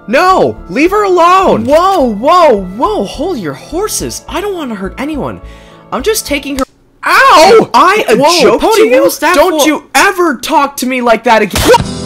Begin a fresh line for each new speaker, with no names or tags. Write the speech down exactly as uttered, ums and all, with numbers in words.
No! Leave her alone!
Whoa, whoa, whoa! Hold your horses! I don't want to hurt anyone. I'm just taking her.
Ow! I a
Whoa,
joke
Pony,
to you?
what was that
Don't
for?
you ever talk to me like that again!